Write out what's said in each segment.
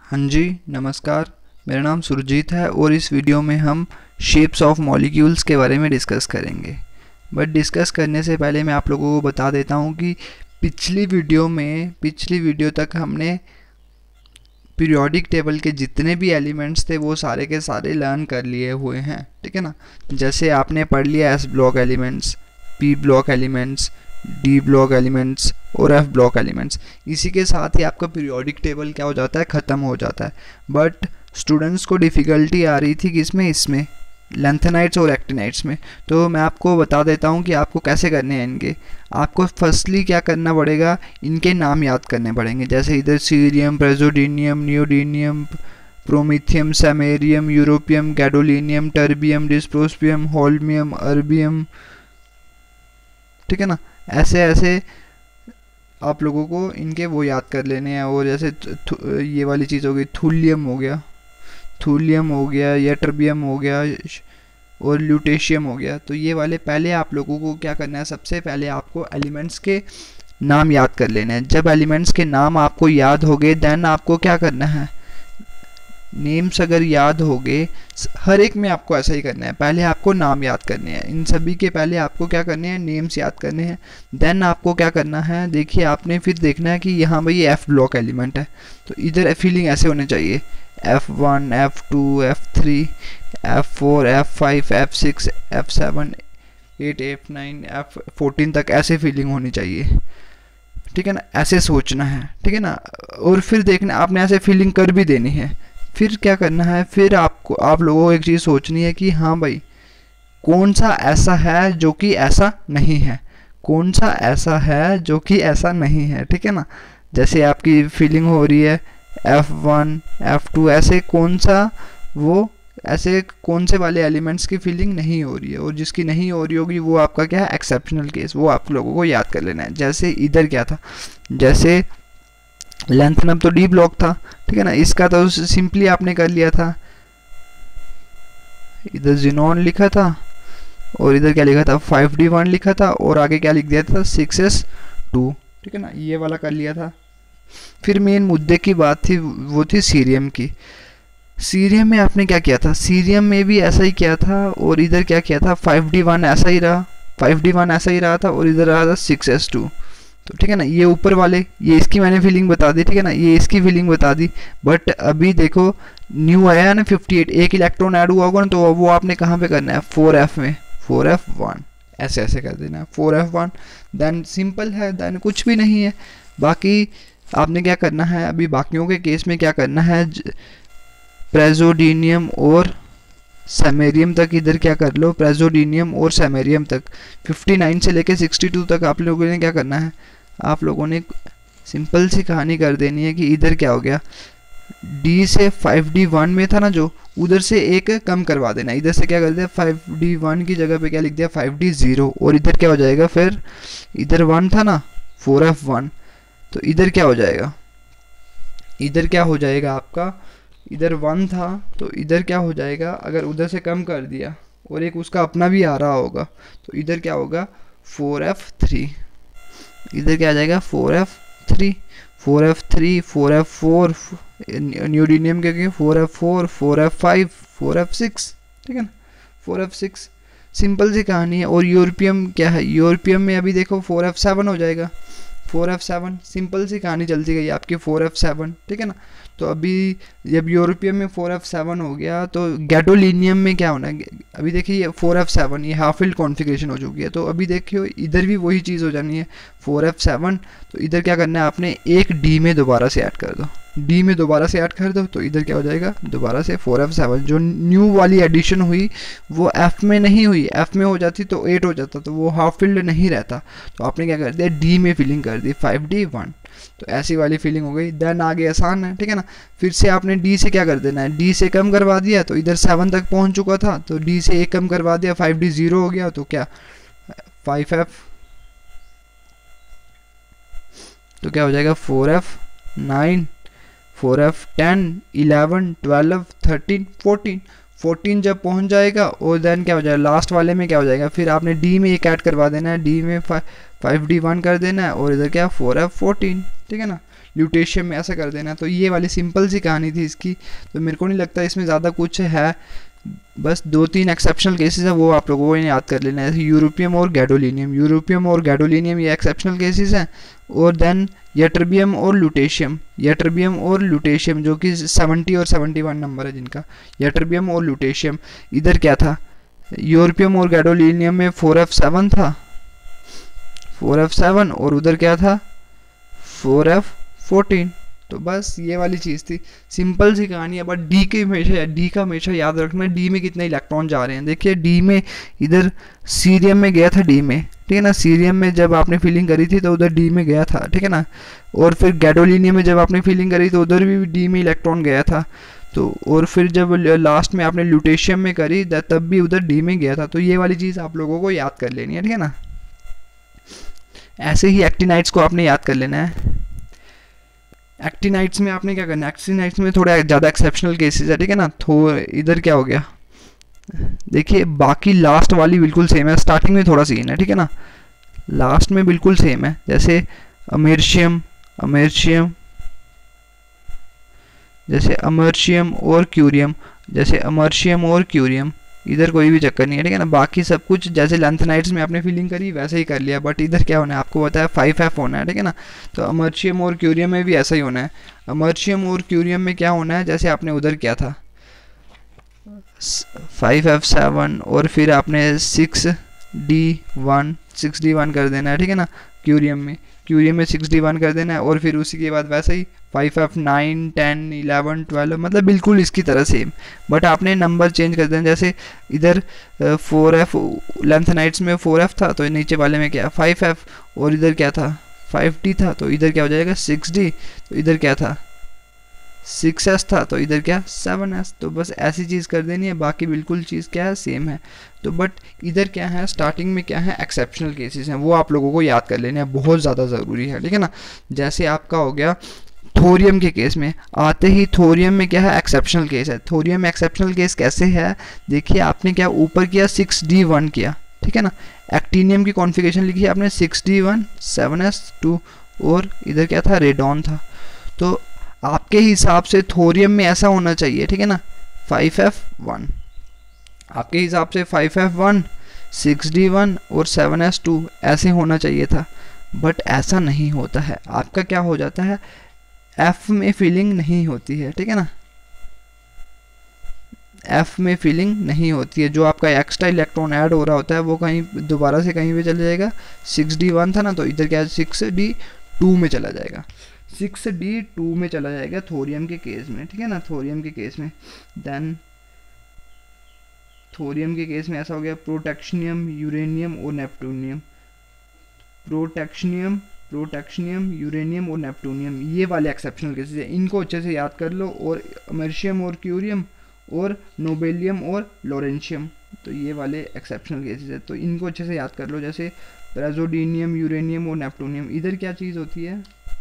हाँ जी, नमस्कार। मेरा नाम सुरजीत है और इस वीडियो में हम शेप्स ऑफ मॉलिक्यूल्स के बारे में डिस्कस करेंगे। बट डिस्कस करने से पहले मैं आप लोगों को बता देता हूँ कि पिछली वीडियो तक हमने पीरियोडिक टेबल के जितने भी एलिमेंट्स थे वो सारे के सारे लर्न कर लिए हुए हैं, ठीक है ना। जैसे आपने पढ़ लिया S block elements, P block elements, D block elements और एफ ब्लॉक एलिमेंट्स। इसी के साथ ही आपका पीरियोडिक टेबल क्या हो जाता है, ख़त्म हो जाता है। बट स्टूडेंट्स को डिफ़िकल्टी आ रही थी किसमें, इसमें लेंथेनाइट्स और एक्टिनाइट्स में। तो मैं आपको बता देता हूँ कि आपको कैसे करने हैं इनके। आपको फर्स्टली क्या करना पड़ेगा, इनके नाम याद करने पड़ेंगे। जैसे इधर cerium, praseodymium, neodymium, promethium, samarium, europium, gadolinium, terbium, dysprosium, holmium, erbium, ठीक है ना। ऐसे ऐसे आप लोगों को इनके वो याद कर लेने हैं। और जैसे ये वाली चीज़ हो गई, थूलियम हो गया, या टर्बियम हो गया और ल्यूटेशियम हो गया। तो ये वाले पहले आप लोगों को क्या करना है, सबसे पहले आपको एलिमेंट्स के नाम याद कर लेने हैं। जब एलिमेंट्स के नाम आपको याद हो गए देन आपको क्या करना है, नेम्स अगर याद हो गए, हर एक में आपको ऐसा ही करना है। पहले आपको नाम याद करने हैं, इन सभी के पहले आपको क्या करने हैं, नेम्स याद करने हैं। देन आपको क्या करना है, देखिए आपने फिर देखना है कि यहाँ भाई एफ ब्लॉक एलिमेंट है, तो इधर फीलिंग ऐसे होने चाहिए, F1, F2, F3, F4, F5, F6, F7, 8, F9, F14 तक ऐसे फीलिंग होनी चाहिए, ठीक है ना। ऐसे सोचना है, ठीक है ना। और फिर देखना, आपने ऐसे फीलिंग कर भी देनी है। फिर क्या करना है, फिर आप लोगों को एक चीज़ सोचनी है कि हाँ भाई कौन सा ऐसा है जो कि ऐसा नहीं है, कौन सा ऐसा है जो कि ऐसा नहीं है, ठीक है ना। जैसे आपकी फीलिंग हो रही है F1, F2, ऐसे कौन से वाले एलिमेंट्स की फीलिंग नहीं हो रही है, और जिसकी नहीं हो रही होगी वो आपका क्या है, एक्सेप्शनल केस, वो आप लोगों को याद कर लेना है। जैसे इधर क्या था, जैसे लेंथनम तो डी ब्लॉक था, ठीक है ना, इसका तो सिंपली आपने कर लिया था, इधर जिनॉन लिखा था और इधर क्या लिखा था, 5D1 लिखा था और आगे क्या लिख दिया था, 6s2, ठीक है ना, ये वाला कर लिया था। फिर मेन मुद्दे की बात थी, वो थी सीरियम की। सीरियम में आपने क्या किया था, सीरियम में भी ऐसा ही किया था और इधर क्या किया था, 5D1 ऐसा ही रहा था और इधर रहा था 6s2। तो ठीक है ना, ये ऊपर वाले, ये इसकी मैंने फीलिंग बता दी, ठीक है ना, ये इसकी फीलिंग बता दी। बट अभी देखो न्यू आया है ना 58, एक इलेक्ट्रॉन ऐड हुआ होगा ना, तो वो आपने कहाँ पे करना है, 4f में, 4f1 ऐसे ऐसे कर देना है, 4f1। देन सिंपल है, देन कुछ भी नहीं है। बाकी आपने क्या करना है, अभी बाकियों के केस में क्या करना है, प्रेजोडीनियम और सैमेरियम तक इधर क्या कर लो, प्रेजोडीनियम और सैमेरियम तक 59 से लेके 62 तक आप लोगों ने क्या करना है, आप लोगों ने सिंपल सी कहानी कर देनी है कि इधर क्या हो गया, डी से 5D1 में था ना जो, उधर से एक कम करवा देना। इधर से क्या कर दिया, 5D1 की जगह पे क्या लिख दिया, 5D0, और इधर क्या हो जाएगा, फिर इधर 1 था ना, 4f1, तो इधर क्या हो जाएगा, इधर क्या हो जाएगा आपका, इधर 1 था तो इधर क्या हो जाएगा, अगर उधर से कम कर दिया और एक उसका अपना भी आ रहा होगा तो इधर क्या होगा, 4f3, इधर क्या आ जाएगा, 4f3, 4f4, न्यूडीनियम के 4f4, 4f5, 4f6, ठीक है ना, 4f6। सिंपल सी कहानी है। और यूरोपियम क्या है, यूरोपियम में अभी देखो 4f7 हो जाएगा, 4f7, सिंपल सी कहानी चलती गई आपकी 4f7, ठीक है ना। तो अभी जब यूरोपियम में 4f7 हो गया तो गैडोलिनियम में क्या होना है, अभी देखिए ये 4f7, ये हाफ फील्ड कॉन्फ़िगरेशन हो चुकी है। तो अभी देखियो इधर भी वही चीज़ हो जानी है, 4f7, तो इधर क्या करना है आपने, एक डी में दोबारा से ऐड कर दो, डी में दोबारा से ऐड कर दो, तो इधर क्या हो जाएगा, दोबारा से 4f7। जो न्यू वाली एडिशन हुई वो f में नहीं हुई, f में हो जाती तो 8 हो जाता, तो वो हाफ फील्ड नहीं रहता, तो आपने क्या कर दिया, डी में फिलिंग कर दी, 5D1, तो ऐसी वाली फीलिंग हो गई। देन आगे आसान है, ठीक है ना। फिर से आपने डी से क्या कर देना है, डी से कम करवा दिया, तो इधर 7 तक पहुंच चुका था, तो डी से एक कम करवा दिया, 5D0 हो गया, तो क्या 5f, तो क्या हो जाएगा, 4f9, 4f10, 11, 12, 13, 14 जब पहुंच जाएगा, और देन क्या हो जाएगा, लास्ट वाले में क्या हो जाएगा, फिर आपने डी में एक ऐड करवा देना है, डी में 5D1 कर देना है, और इधर क्या 4f14, ठीक है ना। ल्यूटेशियम में ऐसा कर देना। तो ये वाली सिंपल सी कहानी थी इसकी, तो मेरे को नहीं लगता इसमें ज़्यादा कुछ है, बस 2-3 एक्सेप्शनल केसेस है वो आप लोगों को याद कर लेना है, जैसे यूरोपियम और गैडोलिनियम। यूरोपियम और गैडोलिनियम ये एक्सेप्शनल केसेस हैं, और देन यट्रबियम और लूटेशियम, यट्रबियम और लूटेशियम जो कि 70 और 71 नंबर है जिनका, यट्रबियम और लूटेशियम। इधर क्या था, यूरोपियम और गैडोलिनियम में 4f7 था, 4f7, और उधर क्या था 4f14। तो बस ये वाली चीज़ थी, सिंपल सी कहानी है। बट डी का हमेशा याद रखना, डी में कितने इलेक्ट्रॉन जा रहे हैं। देखिए डी में इधर सीरियम में गया था डी में, ठीक है ना, सीरियम में जब आपने फिलिंग करी थी तो उधर डी में गया था, ठीक है ना। और फिर गैडोलिनियम में जब आपने फिलिंग करी तो उधर भी डी में इलेक्ट्रॉन गया था। तो और फिर जब लास्ट में आपने ल्यूटेशियम में करी तब भी उधर डी में गया था। तो ये वाली चीज़ आप लोगों को याद कर लेनी है, ठीक है ना। ऐसे ही एक्टिनाइट्स को आपने याद कर लेना है। एक्टिनाइट्स में आपने क्या करना है, एक्टिनाइट्स में थोड़ा ज़्यादा एक्सेप्शनल केसेस है, ठीक है ना। तो इधर क्या हो गया, देखिए बाकी लास्ट वाली बिल्कुल सेम है, स्टार्टिंग में थोड़ा सीन है, ठीक है ना, लास्ट में बिल्कुल सेम है। जैसे अमेर्शियम जैसे अमर्शियम और क्यूरियम, जैसे अमर्शियम और क्यूरियम, इधर कोई भी चक्कर नहीं है, ठीक है ना। बाकी सब कुछ जैसे लैंथेनाइट्स में आपने फिलिंग करी वैसे ही कर लिया, बट इधर क्या होना है आपको बताया 5f होना है, ठीक है ना। तो अमर्शियम और क्यूरियम में भी ऐसा ही होना है। अमर्शियम और क्यूरियम में क्या होना है, जैसे आपने उधर क्या था 5f7 और फिर आपने 6d1 कर देना है, ठीक है ना। क्यूरियम में 6d1 कर देना है, और फिर उसी के बाद वैसे ही 5f9 10 11 12, मतलब बिल्कुल इसकी तरह सेम, बट आपने नंबर चेंज कर देना। जैसे इधर 4f लैंथेनाइट्स में 4f था, तो नीचे वाले में क्या 5f, और इधर क्या था 5d था, तो इधर क्या हो जाएगा 6d, तो इधर क्या था 6s था, तो इधर क्या 7s। तो बस ऐसी चीज़ कर देनी है, बाकी बिल्कुल चीज़ क्या है सेम है। तो बट इधर क्या है, स्टार्टिंग में क्या है एक्सेप्शनल केसेस हैं, वो आप लोगों को याद कर लेने हैं, बहुत ज़्यादा ज़रूरी है, ठीक है ना। जैसे आपका हो गया थोरियम के केस में, आते ही थोरियम में क्या है एक्सेप्शनल केस है। थोरियम में एक्सेप्शनल केस कैसे है, देखिए आपने क्या ऊपर किया 6d1 किया, ठीक है ना। एक्टिनियम की कॉन्फ़िगरेशन लिखी आपने 6d1 7s2, और इधर क्या था रेडॉन था। तो आपके हिसाब से थोरियम में ऐसा होना चाहिए, ठीक है ना 5f1, आपके हिसाब से 5f1 6d1 और 7s2 ऐसे होना चाहिए था, बट ऐसा नहीं होता है। आपका क्या हो जाता है, f में फिलिंग नहीं होती है, ठीक है ना, f में फिलिंग नहीं होती है। जो आपका एक्स्ट्रा इलेक्ट्रॉन ऐड हो रहा होता है वो कहीं दोबारा से कहीं पे चले जाएगा। 6d1 था ना, तो इधर क्या 6d2 में चला जाएगा, 6d2 में चला जाएगा थोरियम के केस में, ठीक है ना। थोरियम के केस में देन थोरियम के केस में ऐसा हो गया प्रोटेक्शनियम, यूरेनियम और नेप्टूनियम, प्रोटेक्शनियम, यूरेनियम और नेप्टूनियम, ये वाले एक्सेप्शनल केसेस है, इनको अच्छे से याद कर लो। और अमर्शियम और क्यूरियम और नोबेलियम और लॉरेंशियम, तो ये वाले एक्सेप्शनल केसेस है, तो इनको अच्छे से याद कर लो। जैसे प्राजोडीनियम, यूरेनियम और नेप्टूनियम, इधर क्या चीज़ होती है,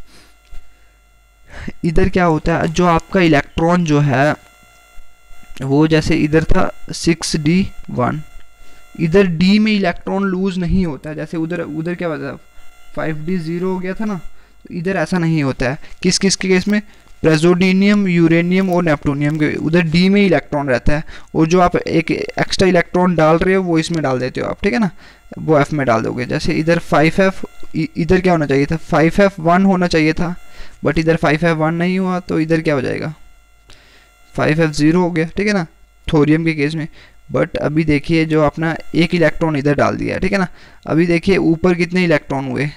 इधर क्या होता है, जो आपका इलेक्ट्रॉन जो है वो जैसे इधर था 6d1, इधर d में इलेक्ट्रॉन लूज नहीं होता है। जैसे उधर क्या होता है 5d0 हो गया था ना, तो इधर ऐसा नहीं होता है। किस किस के केस में, प्राजोडीनियम, यूरेनियम और नेप्टूनियम के, उधर d में इलेक्ट्रॉन रहता है, और जो आप एक एक्स्ट्रा इलेक्ट्रॉन डाल रहे हो वो इसमें डाल देते हो आप, ठीक है ना, वो f में डाल दोगे। जैसे इधर 5f, इधर क्या होना चाहिए था 5f1 होना चाहिए था, बट इधर 5f1 नहीं हुआ, तो इधर क्या हो जाएगा 5f0 हो गया, ठीक है ना, थोरियम के केस में। बट अभी देखिए जो अपना एक इलेक्ट्रॉन इधर डाल दिया है, ठीक है ना, अभी देखिए ऊपर कितने इलेक्ट्रॉन हुए,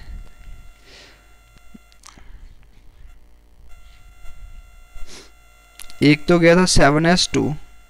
एक तो गया था 7s2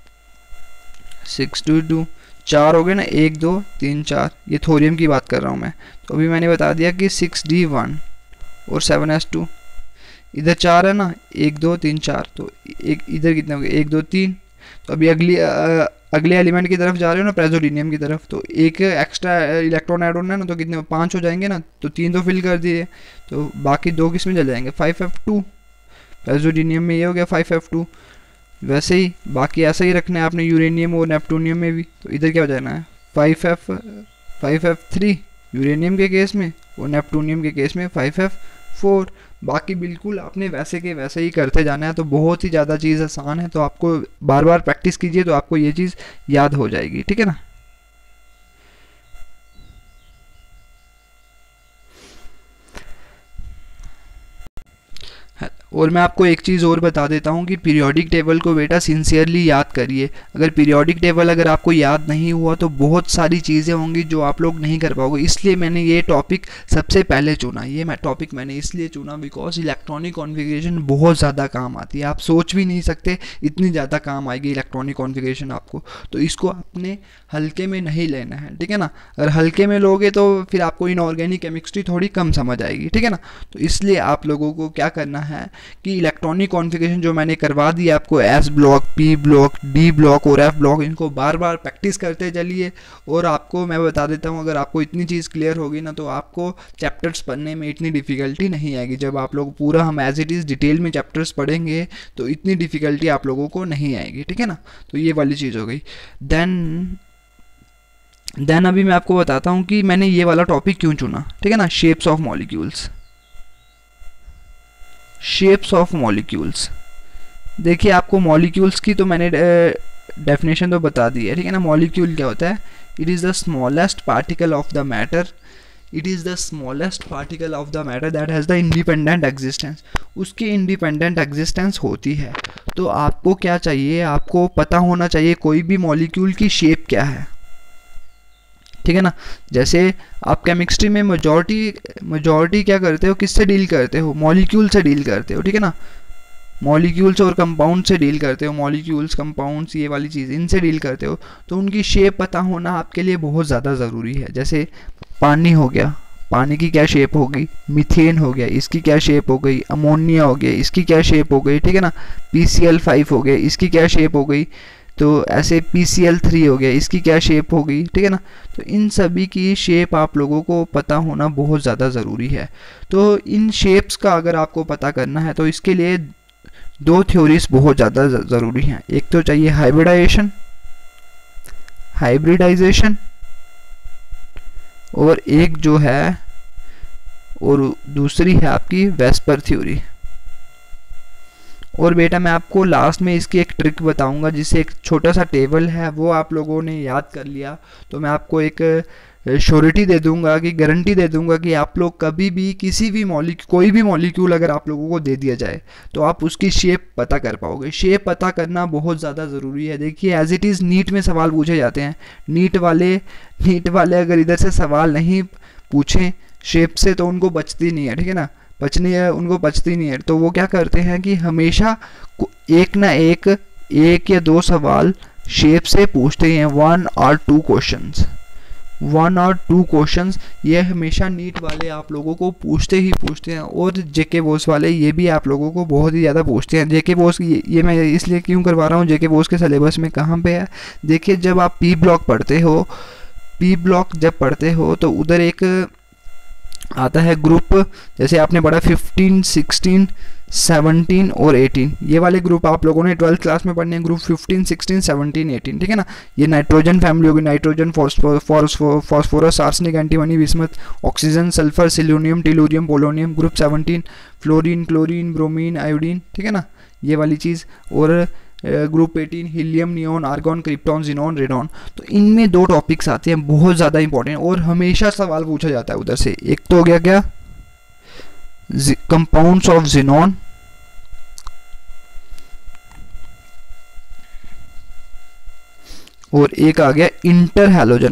6d2, 4 हो गए ना, 1 2 3 4, ये थोरियम की बात कर रहा हूँ मैं। तो अभी मैंने बता दिया कि 6d1 और 7s2, इधर 4 है ना, 1 2 3 4, तो एक इधर कितने हो गए 1 2 3। तो अभी अगले एलिमेंट की तरफ जा रहे हो ना, प्राजोडीनियम की तरफ, तो एक एक्स्ट्रा इलेक्ट्रॉन ऐड होना है ना, तो कितने 5 हो जाएंगे ना, तो 3 तो फिल कर दिए, तो बाकी 2 किस में चले जाएंगे 5f2, प्राजोडीनियम में ये हो गया 5f2। वैसे ही बाकी ऐसा ही रखना है आपने यूरेनियम और नेप्टूनियम में भी, तो इधर क्या हो जाना है 5f3 यूरेनियम के केस में, और नेप्टूनियम के केस में 5f4। बाकी बिल्कुल आपने वैसे के वैसे ही करते जाना है, तो बहुत ही ज़्यादा चीज़ आसान है, तो आपको बार बार प्रैक्टिस कीजिए तो आपको ये चीज़ याद हो जाएगी, ठीक है ना। और मैं आपको एक चीज़ और बता देता हूँ कि पीरियोडिक टेबल को बेटा सिंसियरली याद करिए। अगर पीरियोडिक टेबल अगर आपको याद नहीं हुआ तो बहुत सारी चीज़ें होंगी जो आप लोग नहीं कर पाओगे। इसलिए मैंने ये टॉपिक सबसे पहले चुना। ये टॉपिक मैंने इसलिए चुना बिकॉज इलेक्ट्रॉनिक कॉन्फ़िगरेशन बहुत ज़्यादा काम आती है। आप सोच भी नहीं सकते इतनी ज़्यादा काम आएगी इलेक्ट्रॉनिक कॉन्फ़िगरेशन आपको। तो इसको अपने हल्के में नहीं लेना है, ठीक है ना। अगर हल्के में लोगे तो फिर आपको इनऑर्गेनिक केमिस्ट्री थोड़ी कम समझ आएगी, ठीक है ना। तो इसलिए आप लोगों को क्या करना है कि इलेक्ट्रॉनिक कॉन्फ़िगरेशन जो मैंने करवा दिया आपको, S block, P block, D block और एफ ब्लॉक, इनको बार बार प्रैक्टिस करते चलिए। और आपको मैं बता देता हूँ, अगर आपको इतनी चीज़ क्लियर होगी ना तो आपको चैप्टर्स पढ़ने में इतनी डिफ़िकल्टी नहीं आएगी। जब आप लोग पूरा हम एज इट इज़ डिटेल में चैप्टर्स पढ़ेंगे तो इतनी डिफ़िकल्टी आप लोगों को नहीं आएगी, ठीक है ना। तो ये वाली चीज़ हो गई। देन अभी मैं आपको बताता हूँ कि मैंने ये वाला टॉपिक क्यों चुना, ठीक है ना। Shapes of molecules. Shapes of molecules, देखिए आपको मॉलिक्यूल्स की तो मैंने डेफिनेशन तो बता दी है, ठीक है ना। मॉलिक्यूल क्या होता है? It is the smallest particle of the matter, it is the smallest particle of the matter that has the independent existence. उसकी इंडिपेंडेंट एग्जिस्टेंस होती है। तो आपको क्या चाहिए, आपको पता होना चाहिए कोई भी मॉलिक्यूल की शेप क्या है, ठीक है ना। जैसे आप केमिस्ट्री में मेजॉरिटी क्या करते हो, किससे डील करते हो? मॉलिक्यूल से डील करते हो, ठीक है ना। मॉलिक्यूल्स और कंपाउंड से डील करते हो, मॉलिक्यूल्स, कंपाउंड्स, ये वाली चीज़ इनसे डील करते हो। तो उनकी शेप पता होना आपके लिए बहुत ज़्यादा ज़रूरी है। जैसे पानी हो गया, पानी की क्या शेप होगी? मीथेन हो गया, इसकी क्या शेप हो गई? अमोनिया हो गया, इसकी क्या शेप हो गई, ठीक है ना। PCl5 हो गया, इसकी क्या शेप हो गई? तो ऐसे PCl3 हो गया, इसकी क्या शेप होगी, ठीक है ना। तो इन सभी की शेप आप लोगों को पता होना बहुत ज़्यादा ज़रूरी है। तो इन शेप्स का अगर आपको पता करना है तो इसके लिए दो थ्योरीज बहुत ज़्यादा ज़रूरी हैं। एक तो चाहिए हाइब्रिडाइजेशन, और एक जो है और दूसरी है आपकी वेस्पर थ्योरी। और बेटा मैं आपको लास्ट में इसकी एक ट्रिक बताऊंगा, जिससे एक छोटा सा टेबल है वो आप लोगों ने याद कर लिया तो मैं आपको एक श्योरिटी दे दूंगा, कि गारंटी दे दूंगा कि आप लोग कभी भी किसी भी कोई भी मॉलिक्यूल अगर आप लोगों को दे दिया जाए तो आप उसकी शेप पता कर पाओगे। शेप पता करना बहुत ज़्यादा ज़रूरी है। देखिए एज इट इज़ नीट में सवाल पूछे जाते हैं, नीट वाले अगर इधर से सवाल नहीं पूछें शेप से तो उनको बचती नहीं है, ठीक है ना। उनको बचती नहीं है। तो वो क्या करते हैं कि हमेशा एक या दो सवाल शेप से पूछते हैं, 1 और 2 क्वेश्चंस ये हमेशा नीट वाले आप लोगों को पूछते हैं। और जेके बोस वाले ये भी आप लोगों को बहुत ही ज़्यादा पूछते हैं। जेके बोस ये मैं इसलिए क्यों करवा रहा हूँ, जेके बोस के सिलेबस में कहाँ पे है? देखिए जब आप पी ब्लॉक जब पढ़ते हो तो उधर एक आता है ग्रुप, जैसे आपने पढ़ा 15, 16, 17 और 18, ये वाले ग्रुप आप लोगों ने 12th क्लास में पढ़ने हैं। ग्रुप 15, 16, 17, 18, ठीक है ना। ये नाइट्रोजन फैमिली होगी, nitrogen, phosphorus, arsenic, antimony, bismuth, oxygen, sulphur, selenium, tellurium, polonium. Group 17 fluorine, chlorine, bromine, iodine, ठीक है ना, ये वाली चीज़। और group 18 helium, neon, argon, krypton, xenon, radon. तो इनमें 2 टॉपिक्स आते हैं बहुत ज़्यादा इंपॉर्टेंट और हमेशा सवाल पूछा जाता है उधर से। एक तो हो गया क्या, कंपाउंड्स ऑफ जिनॉन, और एक आ गया inter halogen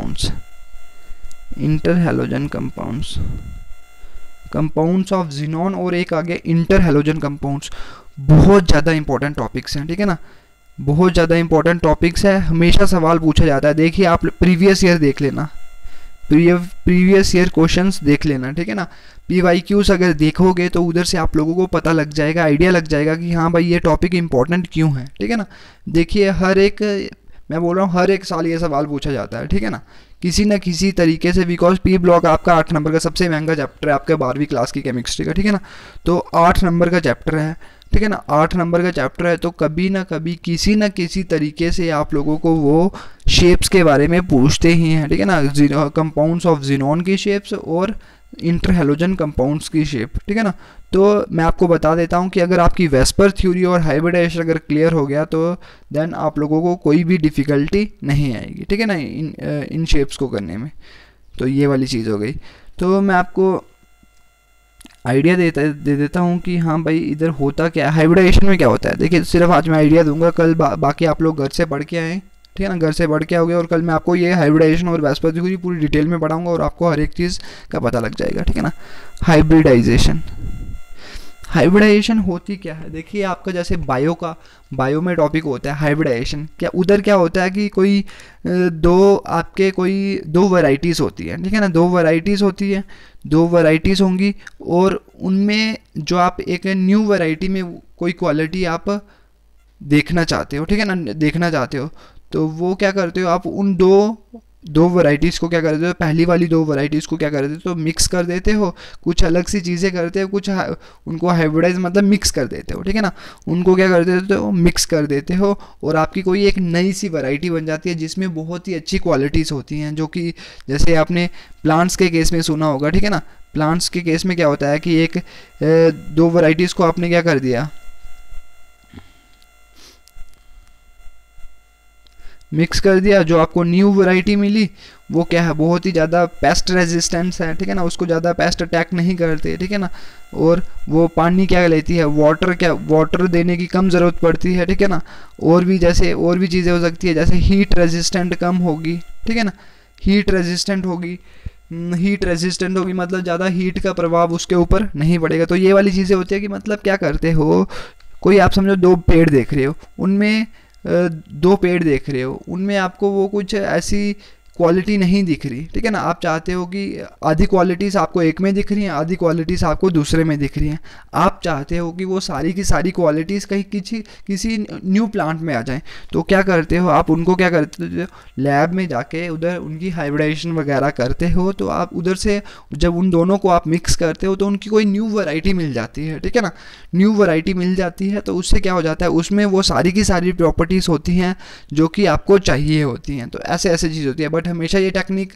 compounds, compounds of xenon, और एक आ गया इंटर हैलोजन कंपाउंड्स। बहुत ज़्यादा इंपॉर्टेंट टॉपिक्स हैं, ठीक है ना, बहुत ज़्यादा इंपॉर्टेंट टॉपिक्स है, हमेशा सवाल पूछा जाता है। देखिए आप प्रीवियस ईयर देख लेना, प्रीवियस ईयर क्वेश्चंस देख लेना, ठीक है ना। PYQs अगर देखोगे तो उधर से आप लोगों को पता लग जाएगा, आइडिया लग जाएगा कि हाँ भाई ये टॉपिक इंपॉर्टेंट क्यों है, ठीक है ना। देखिए मैं बोल रहा हूँ हर एक साल ये सवाल पूछा जाता है, ठीक है ना, किसी न किसी तरीके से। बिकॉज पी ब्लॉक आपका 8 नंबर का सबसे महंगा चैप्टर है आपके 12वीं क्लास की केमिस्ट्री का, ठीक है ना। तो 8 नंबर का चैप्टर है, ठीक है ना, 8 नंबर का चैप्टर है। तो कभी ना कभी किसी न किसी तरीके से आप लोगों को वो शेप्स के बारे में पूछते ही हैं, ठीक है ना। कंपाउंड्स ऑफ जिनॉन की शेप्स और इंटर हैलोजन कंपाउंड्स की शेप, ठीक है ना। तो मैं आपको बता देता हूँ कि अगर आपकी वेस्पर थ्योरी और हाइब्रिडाइजेशन अगर क्लियर हो गया तो देन आप लोगों को कोई भी डिफ़िकल्टी नहीं आएगी, ठीक है ना, इन शेप्स को करने में। तो ये वाली चीज़ हो गई। तो मैं आपको आइडिया दे देता हूँ कि हाँ भाई इधर होता क्या है, हाइब्रिडाइजेशन में क्या होता है। देखिए सिर्फ आज मैं आइडिया दूंगा, कल बाकी आप लोग घर से पढ़ के आएँ, ठीक है ना, घर से पढ़ के आओगे और कल मैं आपको ये हाइब्रिडाइजेशन और वेस्पर थ्योरी पूरी डिटेल में पढ़ाऊंगा और आपको हर एक चीज़ का पता लग जाएगा, ठीक है ना। हाइब्रिडाइजेशन होती क्या है, देखिए आपका जैसे बायो में टॉपिक होता है हाइब्रिडाइजेशन, क्या उधर क्या होता है कि कोई दो वैरायटीज़ होती है, ठीक है ना, दो वैरायटीज़ होंगी और उनमें जो आप एक न्यू वैरायटी में कोई क्वालिटी आप देखना चाहते हो, ठीक है ना, देखना चाहते हो, तो वो क्या करते हो आप उन दो वैरायटीज़ को क्या करते हो, पहली वाली दो वैरायटीज़ को क्या करते हो, तो मिक्स कर देते हो, कुछ अलग सी चीज़ें करते हो, कुछ उनको हाइब्रिडाइज मतलब मिक्स कर देते हो, ठीक है ना, उनको क्या कर देते हो, मिक्स कर देते हो और आपकी कोई एक नई सी वैरायटी बन जाती है जिसमें बहुत ही अच्छी क्वालिटीज़ होती हैं, जो कि जैसे आपने प्लांट्स के केस में सुना होगा, ठीक है ना। प्लांट्स के केस में क्या होता है कि एक दो वैरायटीज़ को आपने क्या कर दिया, मिक्स कर दिया, जो आपको न्यू वैरायटी मिली वो क्या है, बहुत ही ज़्यादा पेस्ट रेजिस्टेंस है, ठीक है ना, उसको ज़्यादा पेस्ट अटैक नहीं करते, ठीक है ना, और वो पानी क्या लेती है, वाटर देने की कम ज़रूरत पड़ती है, ठीक है ना, और भी चीज़ें हो सकती है, जैसे हीट रेजिस्टेंट कम होगी, ठीक है ना, हीट रेजिस्टेंट होगी मतलब ज़्यादा हीट का प्रभाव उसके ऊपर नहीं पड़ेगा। तो ये वाली चीज़ें होती है कि मतलब क्या करते हो, कोई आप समझो दो पेड़ देख रहे हो, उनमें आपको वो कुछ ऐसी क्वालिटी नहीं दिख रही, ठीक है ना, आप चाहते हो कि आधी क्वालिटीज़ आपको एक में दिख रही हैं, आधी क्वालिटीज़ आपको दूसरे में दिख रही हैं, आप चाहते हो कि वो सारी की सारी क्वालिटीज़ कहीं किसी न्यू प्लांट में आ जाएं, तो क्या करते हो आप उनको क्या करते हो, लैब में जाके उधर उनकी हाइब्रिडाइजेशन वगैरह करते हो, तो आप उधर से जब उन दोनों को आप मिक्स करते हो तो उनकी कोई न्यू वैरायटी मिल जाती है, ठीक है ना, न्यू वैरायटी मिल जाती है, तो उससे क्या हो जाता है, उसमें वो सारी की सारी प्रॉपर्टीज़ होती हैं जो कि आपको चाहिए होती हैं। तो ऐसे चीज़ होती है, बट हमेशा ये टेक्निक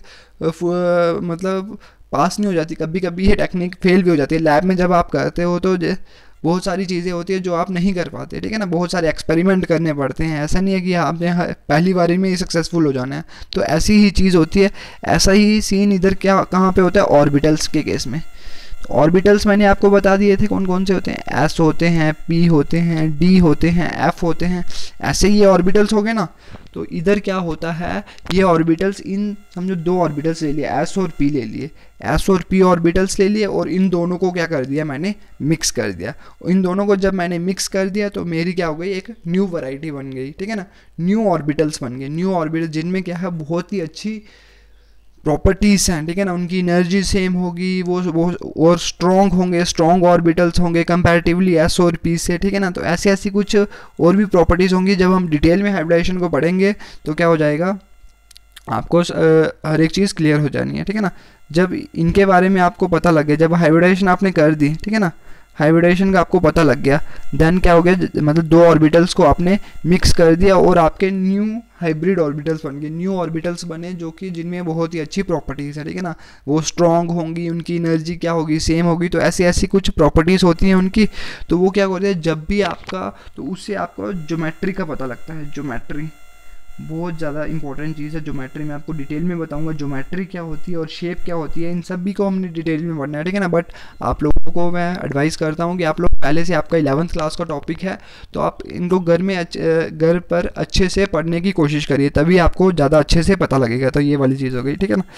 मतलब पास नहीं हो जाती, कभी कभी ये टेक्निक फेल भी हो जाती है। लैब में जब आप करते हो तो बहुत सारी चीज़ें होती है जो आप नहीं कर पाते, ठीक है ना, बहुत सारे एक्सपेरिमेंट करने पड़ते हैं, ऐसा नहीं है कि आपने पहली बारी में ही सक्सेसफुल हो जाना है। तो ऐसी ही चीज़ होती है, ऐसा ही सीन इधर कहाँ पे होता है, ऑर्बिटल्स के केस में। ऑर्बिटल्स मैंने आपको बता दिए थे कौन कौन से होते हैं, एस होते हैं, पी होते हैं, डी होते हैं, एफ होते हैं, ऐसे ही ये ऑर्बिटल्स हो गए ना। तो इधर क्या होता है, ये ऑर्बिटल्स इन समझो दो ऑर्बिटल्स ले लिए, एस और पी ले लिए, एस और पी ऑर्बिटल्स ले लिए और इन दोनों को क्या कर दिया मैंने, मिक्स कर दिया। इन दोनों को जब मैंने मिक्स कर दिया तो मेरी क्या हो गई, एक न्यू वैरायटी बन गई, ठीक है ना, न्यू ऑर्बिटल्स बन गए, न्यू ऑर्बिटल जिनमें क्या है बहुत ही अच्छी प्रॉपर्टीज़ हैं, ठीक है ना, उनकी एनर्जी सेम होगी, वो और स्ट्रॉन्ग होंगे, स्ट्रॉन्ग ऑर्बिटल्स होंगे कंपैरेटिवली एस और पी से, ठीक है ना। तो ऐसी कुछ और भी प्रॉपर्टीज़ होंगी, जब हम डिटेल में हाइब्रिडाइजेशन को पढ़ेंगे तो क्या हो जाएगा, आपको हर एक चीज़ क्लियर हो जानी है, ठीक है ना। जब इनके बारे में आपको पता लग गया, जब हाइब्रिडाइजेशन आपने कर दी, ठीक है ना, हाइब्रिडाइजेशन का आपको पता लग गया, देन क्या हो गया, मतलब दो ऑर्बिटल्स को आपने मिक्स कर दिया और आपके न्यू हाइब्रिड ऑर्बिटल्स बन गए, न्यू ऑर्बिटल्स बने जो कि जिनमें बहुत ही अच्छी प्रॉपर्टीज़ है, ठीक है ना, वो स्ट्रॉन्ग होंगी, उनकी एनर्जी क्या होगी, सेम होगी। तो ऐसी कुछ प्रॉपर्टीज़ होती हैं उनकी। तो वो क्या होता है, जब भी आपका, तो उससे आपको ज्योमेट्री का पता लगता है, ज्योमेट्री बहुत ज़्यादा इंपॉर्टेंट चीज़ है। ज्योमेट्री में आपको डिटेल में बताऊंगा ज्योमेट्री क्या होती है और शेप क्या होती है, इन सभी को हमने डिटेल में पढ़ना है, ठीक है ना। बट आप लोगों को मैं एडवाइस करता हूँ कि आप लोग पहले से, आपका 11th क्लास का टॉपिक है तो आप इनको घर पर अच्छे से पढ़ने की कोशिश करिए, तभी आपको ज़्यादा अच्छे से पता लगेगा। तो ये वाली चीज़ हो गई, ठीक है ना।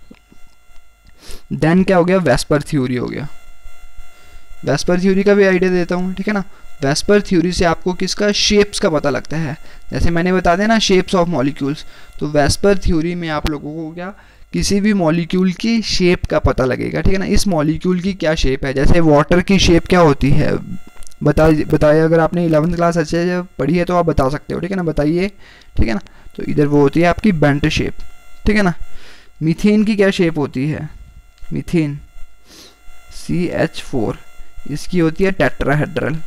देन क्या हो गया, वेस्पर थ्योरी हो गया। वेस्पर थ्योरी का भी आइडिया देता हूँ, ठीक है ना। वेस्पर थ्योरी से आपको किसका, शेप्स का पता लगता है, जैसे मैंने बता देना शेप्स ऑफ मॉलिक्यूल्स। तो वेस्पर थ्योरी में आप लोगों को क्या, किसी भी मॉलिक्यूल की शेप का पता लगेगा, ठीक है ना। इस मॉलिक्यूल की क्या शेप है, जैसे वाटर की शेप क्या होती है, बताइए, अगर आपने 11th क्लास अच्छे से पढ़ी है तो आप बता सकते हो, ठीक है ना, बताइए, ठीक है ना। तो इधर वो होती है आपकी बेंट शेप, ठीक है ना। मीथेन की क्या शेप होती है, मीथेन CH4, इसकी होती है टेट्राहेड्रल।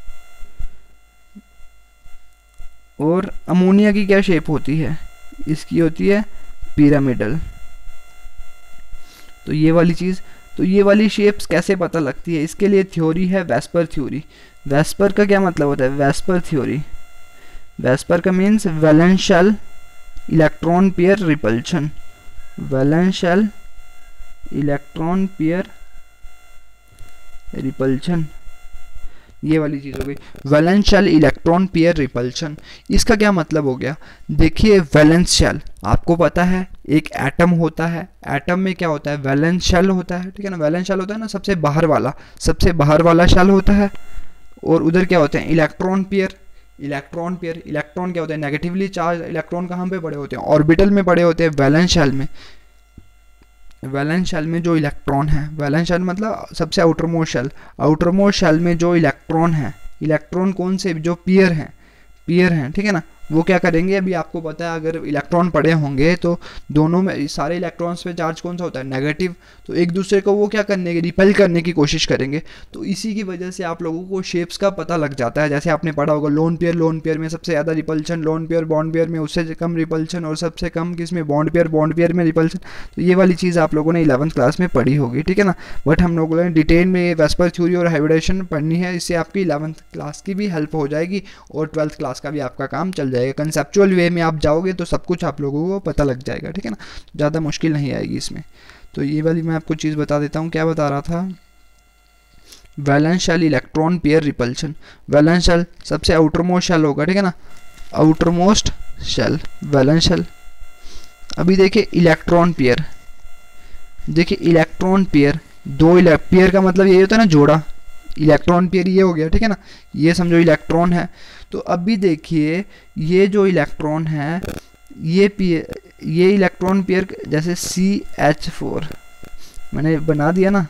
और अमोनिया की क्या शेप होती है, इसकी होती है पिरामिडल। तो ये वाली चीज़ तो ये वाली शेप्स कैसे पता लगती है, इसके लिए थ्योरी है वेस्पर थ्योरी। वेस्पर का क्या मतलब होता है, वेस्पर थ्योरी, वेस्पर का means valence shell electron pair repulsion, valence shell electron pair repulsion, ये वाली चीज़ हो गई valence shell electron pair repulsion. इसका क्या मतलब हो गया, देखिए वैलेंस शेल आपको पता है एक एटम होता है, एटम में क्या होता है, वैलेंस शेल होता है, ठीक है ना, वैलेंस शेल होता है ना, सबसे बाहर वाला शेल होता है, और उधर क्या होते हैं electron pair, electron pair, electron क्या होता है नेगेटिवली चार्ज इलेक्ट्रॉन कहाँ पे पड़े होते हैं, ऑर्बिटल में पड़े होते हैं वैलेंस शेल में। वैलेंस शेल में जो इलेक्ट्रॉन है, वैलेंस शेल मतलब सबसे आउटरमोस्ट शेल, आउटरमोस्ट शेल में जो इलेक्ट्रॉन है, इलेक्ट्रॉन कौन से, जो पेयर हैं, ठीक है ना, वो क्या करेंगे, अभी आपको पता है अगर इलेक्ट्रॉन पड़े होंगे तो दोनों में सारे इलेक्ट्रॉन्स पे चार्ज कौन सा होता है, नेगेटिव, तो एक दूसरे को वो क्या करने की, रिपेल करने की कोशिश करेंगे। तो इसी की वजह से आप लोगों को शेप्स का पता लग जाता है, जैसे आपने पढ़ा होगा लोन पेयर में सबसे ज़्यादा repulsion, lone pair bond pair में उससे कम रिपल्शन, और सबसे कम किस में, बॉन्ड पेयर में रिपल्शन। तो ये वाली चीज़ आप लोगों ने 11th क्लास में पढ़ी होगी, ठीक है ना, बट हम लोगों ने डिटेल में वेस्पर थ्योरी और हाइब्रिडेशन पढ़नी है, इससे आपकी 11th क्लास की भी हेल्प हो जाएगी और 12th क्लास का भी आपका काम चल जाएगा। कंसेप्चुअल वे में आप जाओगे तो सब कुछ आप लोगों को पता लग जाएगा, ठीक है ना, ज़्यादा मुश्किल नहीं आएगी इसमें। तो ये वाली मैं आपको चीज़ बता देता हूँ, क्या बता रहा था, valence shell electron pair repulsion, valence shell सबसे आउटरमोस्ट शेल होगा, ठीक है ना, आउटरमोस्ट शेल वैलेंस शेल। अभी देखिए इलेक्ट्रॉन पेयर, देखिए इलेक्ट्रॉन पेयर, दो पेयर का मतलब ये होता है ना जोड़ा, इलेक्ट्रॉन पेयर ये हो गया, ठीक है ना, ये समझो इलेक्ट्रॉन है। तो अभी देखिए ये जो इलेक्ट्रॉन है, ये इलेक्ट्रॉन पेयर जैसे CH4 मैंने बना दिया ना,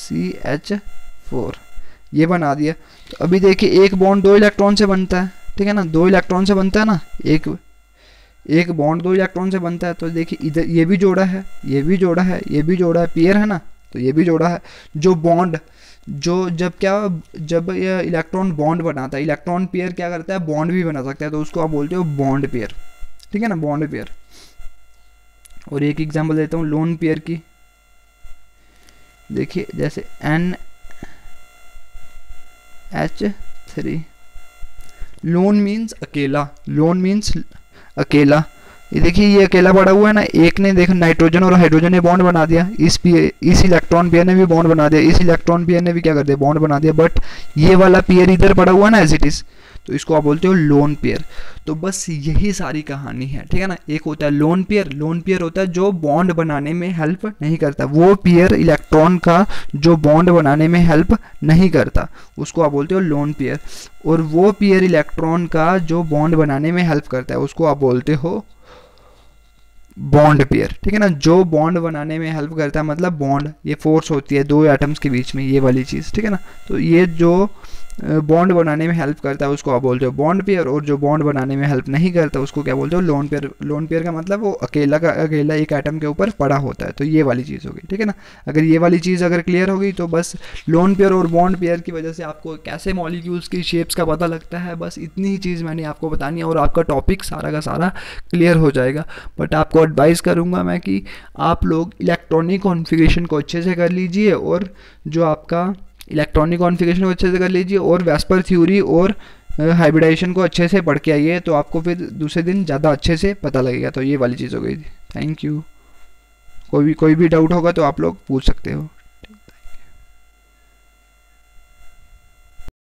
CH4 ये बना दिया। तो अभी देखिए एक बॉन्ड दो इलेक्ट्रॉन से बनता है, ठीक है ना, दो इलेक्ट्रॉन से बनता है ना, एक बॉन्ड दो इलेक्ट्रॉन से बनता है। तो देखिए इधर ये भी जोड़ा है, ये भी जोड़ा है, ये भी जोड़ा है, पेयर है ना, तो ये भी जोड़ा है। जो बॉन्ड जब ये इलेक्ट्रॉन बॉन्ड बनाता है, इलेक्ट्रॉन पेयर क्या करता है, बॉन्ड भी बना सकता है, तो उसको आप बोलते हो बॉन्ड पेयर, ठीक है ना, बॉन्ड पेयर। और एक एग्जांपल देता हूँ लोन पेयर की, देखिए जैसे NH3, लोन मीन्स अकेला, लोन मीन्स अकेला। ये देखिए ये अकेला पड़ा हुआ है ना, एक ने देखो नाइट्रोजन और हाइड्रोजन ने बॉन्ड बना दिया, इस इलेक्ट्रॉन पेयर ने भी बॉन्ड बना दिया, इस इलेक्ट्रॉन पेयर ने भी क्या कर दिया, बॉन्ड बना दिया, बट ये वाला पेयर इधर पड़ा हुआ है ना एज इट इज, तो इसको आप बोलते हो लोन पेयर। तो बस यही सारी कहानी है, ठीक है ना। एक होता है लोन पेयर, लोन पेयर होता है जो बॉन्ड बनाने में हेल्प नहीं करता, वो पेयर इलेक्ट्रॉन का जो बॉन्ड बनाने में हेल्प नहीं करता, उसको आप बोलते हो लोन पेयर। और वो पेयर इलेक्ट्रॉन का जो बॉन्ड बनाने में हेल्प करता है, उसको आप बोलते हो बॉन्ड पेयर, ठीक है ना। जो बॉन्ड बनाने में हेल्प करता है मतलब बॉन्ड, ये फोर्स होती है दो एटम्स के बीच में, ये वाली चीज़, ठीक है ना। तो ये जो बॉन्ड बनाने में हेल्प करता है उसको आप बोलते हो बॉन्ड पेयर, और जो बॉन्ड बनाने में हेल्प नहीं करता उसको क्या बोलते हो, लोन पेयर। लोन पेयर का मतलब वो अकेला का अकेला एक एटम के ऊपर पड़ा होता है। तो ये वाली चीज़ होगी, ठीक है ना। अगर ये वाली चीज़ अगर क्लियर होगी तो बस लोन पेयर और बॉन्ड पेयर की वजह से आपको कैसे मॉलिक्यूल्स की शेप्स का पता लगता है, बस इतनी ही चीज़ मैंने आपको बतानी है और आपका टॉपिक सारा का सारा क्लियर हो जाएगा। बट आपको एडवाइस करूँगा मैं कि आप लोग इलेक्ट्रॉनिक कॉन्फ़िगरेशन को अच्छे से कर लीजिए, और जो आपका इलेक्ट्रॉनिक कॉन्फ़िगरेशन को अच्छे से कर लीजिए, और वेस्पर थ्योरी और हाइब्रिडाइजेशन को अच्छे से पढ़ के आइए, तो आपको फिर दूसरे दिन ज़्यादा अच्छे से पता लगेगा। तो ये वाली चीज़ हो गई थी। Thank you. कोई भी डाउट होगा तो आप लोग पूछ सकते हो।